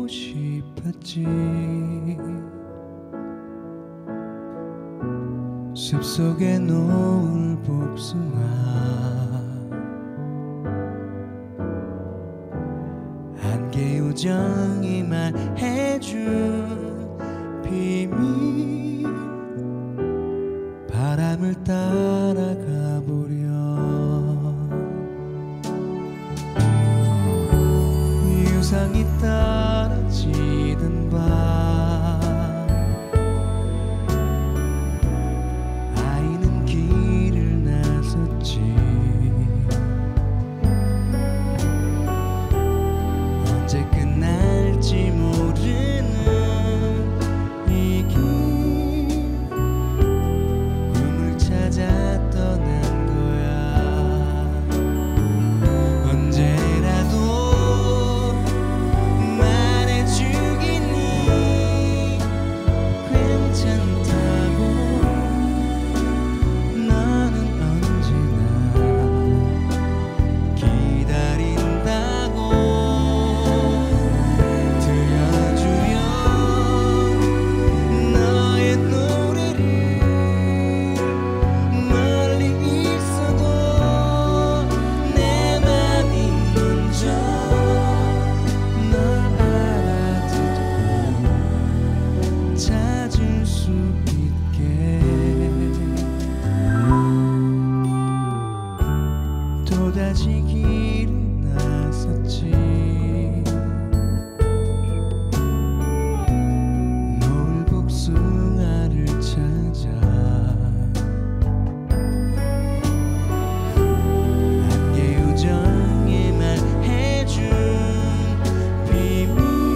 싶었지. 숲속에 노을 복숭아 한개 우정이 말해준 비밀 바람을 따라가 보려 유성이 떨어지던 밤 아이는 길을 나섰지. 언제 끝날지 모르는 이 길 꿈을 찾아 떠난 거야. 언제라도 말해주겠니 괜찮다고. 너는 언제나 기다린다고. 들려주렴 너의 노래를. 멀리 있어도 내 맘이 먼저 널 알아듣고 찾을 수 있게. 또다시 길을 나섰지. 노을 복숭아를 찾아 한개 우정이 말해준 비밀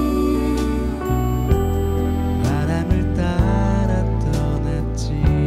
바람을 따라 떠났지.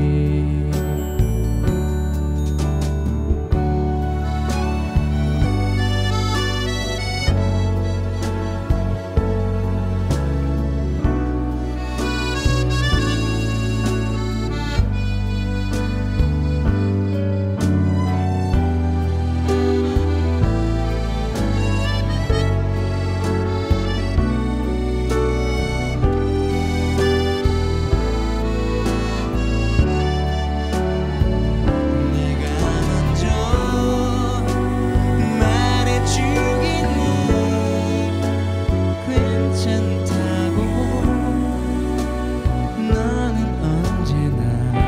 네가 먼저 말해주겠니 괜찮다고. 너는 언제나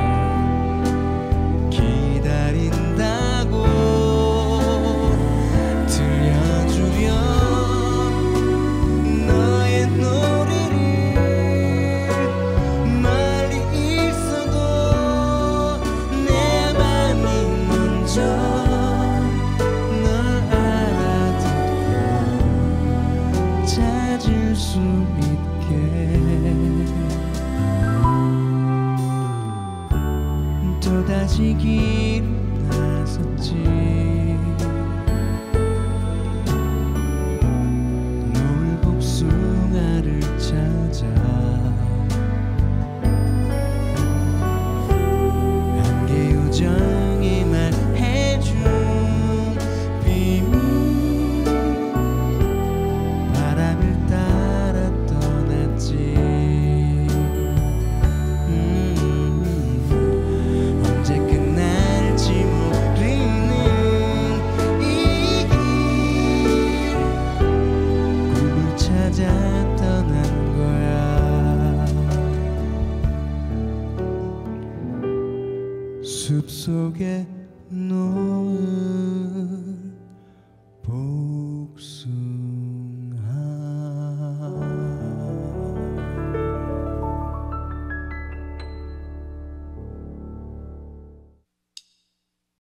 기다린다고. 들려주렴 너의 노래를. 멀리 있어도 내 맘이 먼저 널 알아듣고 찾을 수 있게. 또다시 길을 나섰지. 노을 복숭아를 찾아 한개 우정이 말해준 비밀 바람을 따라 떠났지. 언제 끝날지 모르는 이 길 꿈을 찾아 떠난 거야. 숲속에 노을